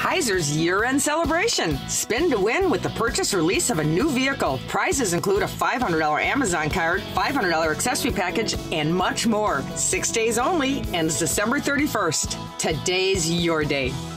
Heiser's year-end celebration. Spin to win with the purchase or lease of a new vehicle. Prizes include a $500 Amazon card, $500 accessory package, and much more. 6 days only, ends December 31st. Today's your day.